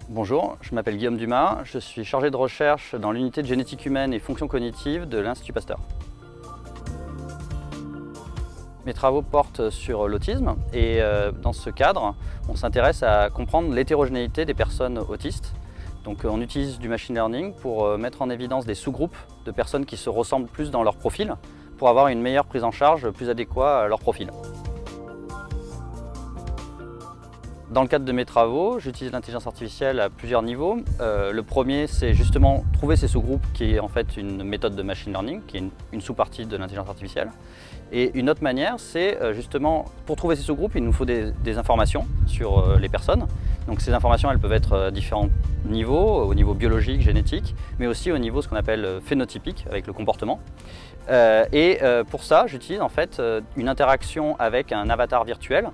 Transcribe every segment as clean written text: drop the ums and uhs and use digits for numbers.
Bonjour, je m'appelle Guillaume Dumas, je suis chargé de recherche dans l'unité de génétique humaine et fonctions cognitives de l'Institut Pasteur. Mes travaux portent sur l'autisme et dans ce cadre, on s'intéresse à comprendre l'hétérogénéité des personnes autistes. Donc on utilise du machine learning pour mettre en évidence des sous-groupes de personnes qui se ressemblent plus dans leur profil pour avoir une meilleure prise en charge plus adéquate à leur profil. Dans le cadre de mes travaux, j'utilise l'intelligence artificielle à plusieurs niveaux. Le premier, c'est justement trouver ces sous-groupes, qui est en fait une méthode de machine learning, qui est une sous-partie de l'intelligence artificielle. Et une autre manière, c'est justement, pour trouver ces sous-groupes, il nous faut des informations sur les personnes. Donc ces informations, elles peuvent être à différents niveaux, au niveau biologique, génétique, mais aussi au niveau ce qu'on appelle phénotypique, avec le comportement. Pour ça, j'utilise en fait une interaction avec un avatar virtuel.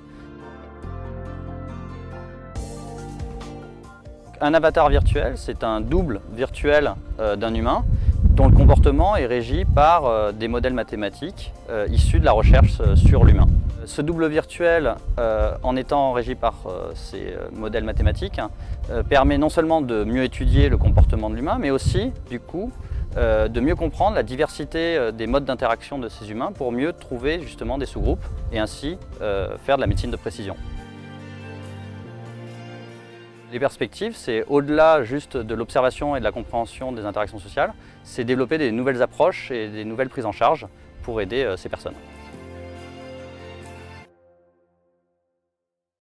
Un avatar virtuel, c'est un double virtuel d'un humain dont le comportement est régi par des modèles mathématiques issus de la recherche sur l'humain. Ce double virtuel, en étant régi par ces modèles mathématiques, permet non seulement de mieux étudier le comportement de l'humain, mais aussi, du coup, de mieux comprendre la diversité des modes d'interaction de ces humains pour mieux trouver justement des sous-groupes et ainsi faire de la médecine de précision. Les perspectives, c'est au-delà juste de l'observation et de la compréhension des interactions sociales, c'est développer des nouvelles approches et des nouvelles prises en charge pour aider ces personnes.